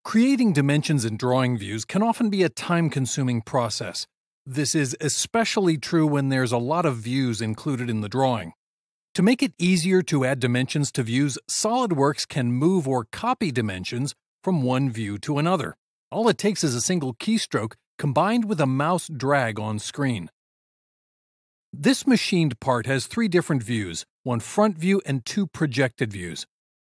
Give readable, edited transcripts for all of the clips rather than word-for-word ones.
Creating dimensions in drawing views can often be a time-consuming process. This is especially true when there's a lot of views included in the drawing. To make it easier to add dimensions to views, SOLIDWORKS can move or copy dimensions from one view to another. All it takes is a single keystroke combined with a mouse drag on screen. This machined part has three different views, one front view and two projected views.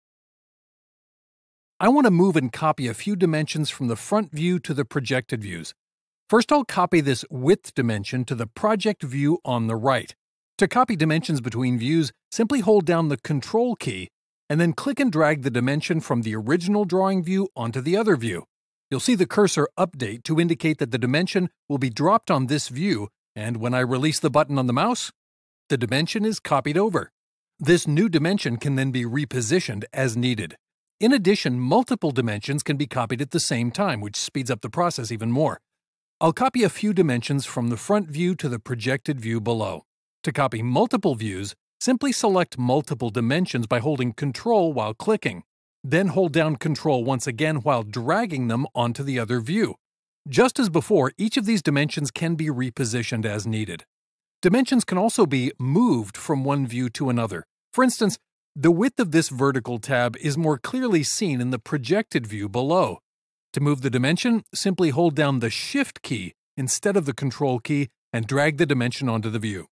I want to move and copy a few dimensions from the front view to the projected views. First, I'll copy this width dimension to the project view on the right. To copy dimensions between views, simply hold down the Control key and then click and drag the dimension from the original drawing view onto the other view. You'll see the cursor update to indicate that the dimension will be dropped on this view, and when I release the button on the mouse, the dimension is copied over. This new dimension can then be repositioned as needed. In addition, multiple dimensions can be copied at the same time, which speeds up the process even more. I'll copy a few dimensions from the front view to the projected view below. To copy multiple views, simply select multiple dimensions by holding Control while clicking. Then hold down Control once again while dragging them onto the other view. Just as before, each of these dimensions can be repositioned as needed. Dimensions can also be moved from one view to another. For instance, the width of this vertical tab is more clearly seen in the projected view below. To move the dimension, simply hold down the Shift key instead of the Control key and drag the dimension onto the view.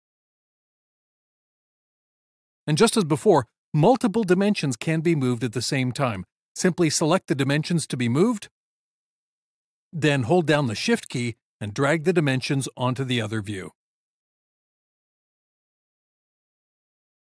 And just as before, multiple dimensions can be moved at the same time. Simply select the dimensions to be moved, then hold down the Shift key and drag the dimensions onto the other view.